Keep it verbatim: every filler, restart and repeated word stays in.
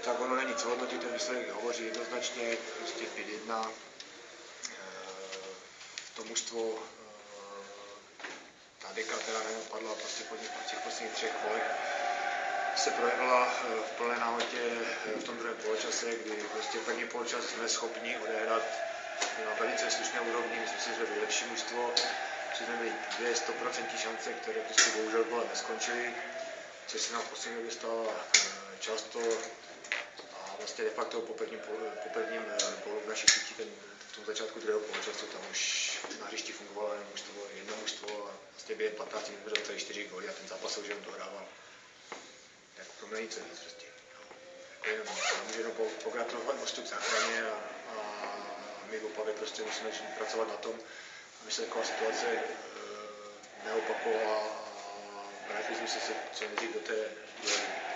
tak ono není co hodnotit, ten výsledek hovoří jednoznačně, prostě pět jedna. To mužstvo, ta deka, která nenapadla prostě po těch posledních třech kolech, se projevila v plné nahotě v tom druhém poločase, kdy prostě první poločas jsme schopni odehrát na velice slušné úrovni, myslím si, že byli lepší mužstvo, že jsme měli dvě stoprocentní šance, které prostě bohužel gola neskončily, což se nám v poslední době stalo často a vlastně de facto po prvním, po prvním gólu v naší síti ten v tom začátku druhého poločasu tam už na hřišti fungovalo jen mužstvo, jedno mužstvo a vlastně během patnácti minut bylo celý čtyři góly a ten zápas už jenom dohrával. Jako pro mě nic víc prostě. Jako jenom, můžu jenom pogratulovat mostu k záchraně a, a my v Opavě prostě musíme pracovat na tom, aby se taková situace e, neopakovala a vrátili jsme se co nejdřív do té, do